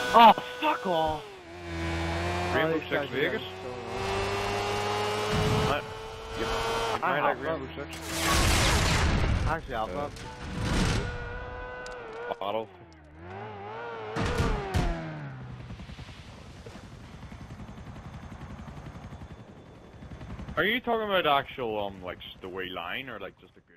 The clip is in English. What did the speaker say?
Oh, fuck off! Rainbow this Six guy's Vegas? so What? You might like Rainbow Six? Actually, Alpha. Bottle. Are you talking about actual, like, the way line, or like just the